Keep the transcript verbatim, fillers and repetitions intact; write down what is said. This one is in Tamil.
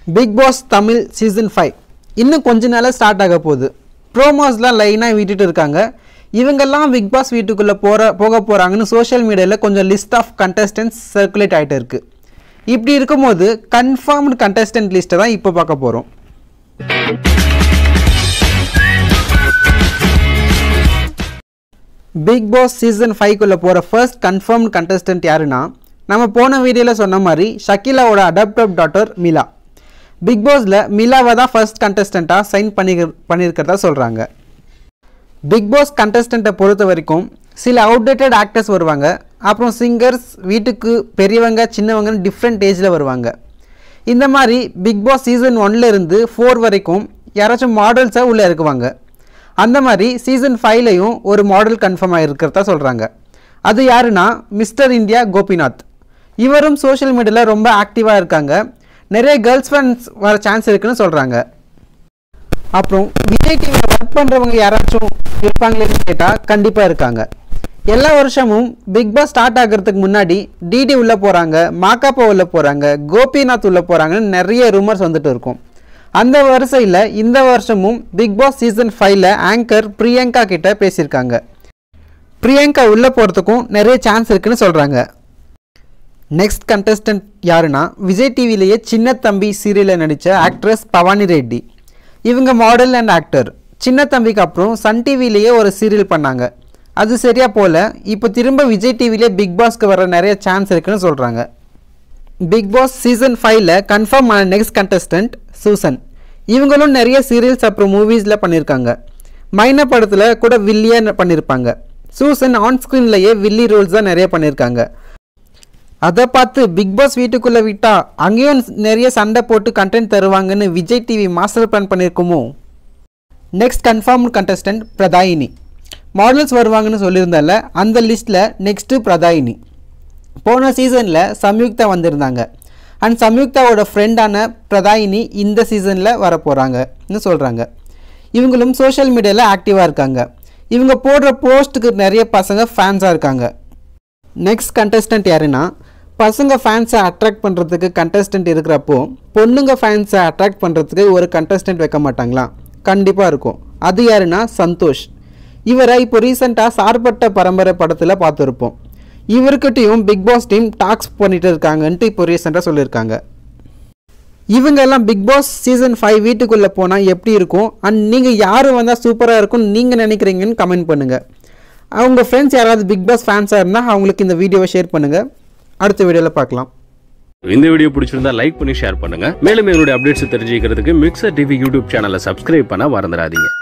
Big Boss Tamil Season five இன்னும் கொஞ்ச நாளா ஸ்டார்ட் ஆக போகுது. ப்ரோமோஸ்லாம் லைனா விட்டுட்டு இருக்காங்க. இவங்கெல்லாம் பிக் பாஸ் வீட்டுக்குள்ள போற போக போறாங்கன்னு சோஷியல் மீடியால கொஞ்சம் லிஸ்ட் ஆஃப் கண்டஸ்டன்ட்ஸ் சர்க்குலேட் ஆயிட்டு இருக்கு. இப்படி இருக்கும்போது கன்ஃபார்ம்டு கண்டஸ்டன்ட் லிஸ்ட்டை தான் இப்போ பார்க்க போறோம். பிக் பாஸ் சீசன் ஃபைவ் குள்ள போற ஃபர்ஸ்ட் கன்ஃபார்ம்டு கண்டஸ்டன்ட் யாருன்னா நம்ம போன வீடியோல சொன்ன மாதிரி ஷக்கிலாவோட அடாப்டட் டாட்டர் மிலா. பிக் பாஸ்ல மிலாவை தான் ஃபர்ஸ்ட் கண்டஸ்டண்ட்டாக சைன் பண்ணி பண்ணியிருக்கிறதா சொல்கிறாங்க. பிக் பாஸ் கண்டஸ்டண்ட்டை பொறுத்த வரைக்கும் சில அவுடேட்டட் ஆக்டர்ஸ் வருவாங்க, அப்புறம் சிங்கர்ஸ், வீட்டுக்கு பெரியவங்க சின்னவங்கன்னு டிஃப்ரெண்ட் ஏஜில் வருவாங்க. இந்த மாதிரி பிக் பாஸ் சீசன் ஒன்ல இருந்து ஃபோர் வரைக்கும் யாராச்சும் மாடல்ஸை உள்ளே இருக்குவாங்க. அந்த மாதிரி சீசன் ஃபைவ்லையும் ஒரு மாடல் கன்ஃபார்ம் ஆகிருக்கிறதா சொல்கிறாங்க. அது யாருன்னா மிஸ்டர் இந்தியா கோபிநாத். இவரும் சோஷியல் மீடியாவில் ரொம்ப ஆக்டிவாக இருக்காங்க. நிறைய கேர்ள்ஸ் ஃப்ரெண்ட்ஸ் வர சான்ஸ் இருக்குன்னு சொல்கிறாங்க. அப்புறம் விஜய் டிவியில் ஒர்க் பண்ணுறவங்க யாராச்சும் இருப்பாங்களேன்னு கேட்டால் கண்டிப்பாக இருக்காங்க. எல்லா வருஷமும் பிக் பாஸ் ஸ்டார்ட் ஆகிறதுக்கு முன்னாடி டிடி உள்ளே போகிறாங்க, மாக்காப்பா உள்ளே போகிறாங்க, கோபிநாத் உள்ளே போகிறாங்கன்னு நிறைய ரூமர்ஸ் வந்துட்டு இருக்கும். அந்த வரிசையில் இந்த வருஷமும் பிக் பாஸ் சீசன் ஃபைவ்ல ஆங்கர் பிரியங்கா கிட்ட பேசியிருக்காங்க. பிரியங்கா உள்ளே போகிறதுக்கும் நிறைய சான்ஸ் இருக்குன்னு சொல்கிறாங்க. நெக்ஸ்ட் கண்டஸ்டன்ட் யாருன்னா விஜய் டிவிலேயே சின்ன தம்பி சீரியலில் நடித்த ஆக்ட்ரஸ் பவானி ரெட்டி. இவங்க மாடல் அண்ட் ஆக்டர். சின்ன தம்பிக்கு அப்புறம் சன் டிவிலேயே ஒரு சீரியல் பண்ணாங்க, அது சரியாக போல். இப்போ திரும்ப விஜய் டிவிலே பிக் பாஸ்க்கு வர நிறைய சான்ஸ் இருக்குன்னு சொல்கிறாங்க. பிக் பாஸ் சீசன் ஃபைவ்ல கன்ஃபார்ம் ஆன நெக்ஸ்ட் கண்டஸ்டன்ட் சூசன். இவங்களும் நிறைய சீரியல்ஸ் அப்புறம் மூவிஸில் பண்ணியிருக்காங்க. மைனா படத்தில் கூட வில்லியாக பண்ணியிருப்பாங்க. சூசன் ஆன் ஸ்க்ரீன்லேயே வில்லி ரோல்ஸ் தான் நிறைய பண்ணியிருக்காங்க. அதை பார்த்து பிக் பாஸ் வீட்டுக்குள்ளே விட்டால் அங்கேயும் நிறைய சண்டை போட்டு கண்டென்ட் தருவாங்கன்னு விஜய் டிவி மாஸ்டர் பிளான் பண்ணியிருக்குமோ? Next confirm contestant Prathayini. Models வருவாங்கன்னு சொல்லியிருந்தால அந்த லிஸ்ட்டில் நெக்ஸ்ட்டு பிரதாயினி. போன சீசனில் சம்யுக்தா வந்திருந்தாங்க. அண்ட் சம்யுக்தாவோட ஃப்ரெண்டான பிரதாயினி இந்த சீசனில் வர போகிறாங்கன்னு சொல்கிறாங்க. இவங்களும் சோஷியல் மீடியாவில் ஆக்டிவாக இருக்காங்க. இவங்க போடுற போஸ்ட்டுக்கு நிறைய பசங்க ஃபேன்ஸாக இருக்காங்க. நெக்ஸ்ட் கண்டஸ்டன்ட் யாருன்னா பசங்க ஃபேன்ஸை அட்ராக்ட் பண்ணுறதுக்கு கண்டஸ்டன்ட் இருக்கிறப்போ பொண்ணுங்க ஃபேன்ஸை அட்ராக்ட் பண்ணுறதுக்கு ஒரு கண்டஸ்டன்ட் வைக்க மாட்டாங்களா? கண்டிப்பாக இருக்கும். அது யாருன்னா சந்தோஷ். இவரை இப்போ ரீசெண்டாக சார்பட்ட பரம்பரை படத்தில் பார்த்துருப்போம். இவர்கிட்டையும் பிக் பாஸ் டீம் டாக்ஸ் பண்ணிட்டு இருக்காங்கன்ட்டு இப்போ ரீசெண்டாக சொல்லியிருக்காங்க. இவங்க எல்லாம் பிக் பாஸ் சீசன் ஃபைவ் வீட்டுக்குள்ளே போனால் எப்படி இருக்கும் அண்ட் நீங்கள் யார் வந்தால் சூப்பராக இருக்கும்னு நீங்கள் நினைக்கிறீங்கன்னு கமெண்ட் பண்ணுங்கள். அவங்க ஃப்ரெண்ட்ஸ் யாராவது பிக் பாஸ் ஃபேன்ஸாக இருந்தால் அவங்களுக்கு இந்த வீடியோவை ஷேர் பண்ணுங்கள். அடுத்த வீடியோவில் பார்க்கலாம். இந்த வீடியோ பிடிச்சிருந்தா லைக் பண்ணி ஷேர் பண்ணுங்க. மேலும் எங்களுடைய அப்டேட்ஸ் தெரிஞ்சுக்கிறதுக்கு மிக்சர் டிவி யூடியூப் சேனலை சப்ஸ்கிரைப் பண்ண மறந்துடாதீங்க.